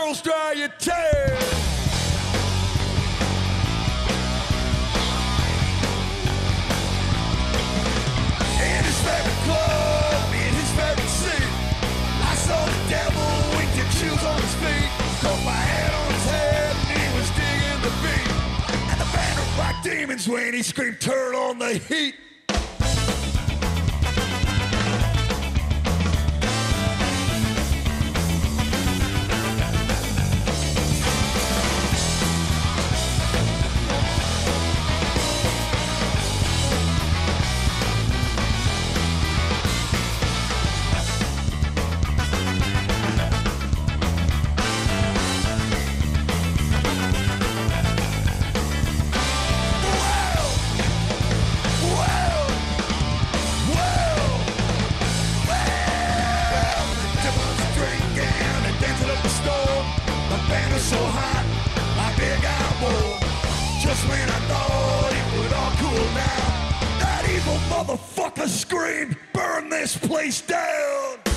girls, dry your tears. In his favorite club, in his favorite seat, I saw the devil with the shoes on his feet. Put my hand on his head and he was digging the beat. And the band rocked like demons when he screamed, turn on the heat. So hot, my big eye wore. Just when I thought it would all cool down, that evil motherfucker screamed, burn this place down.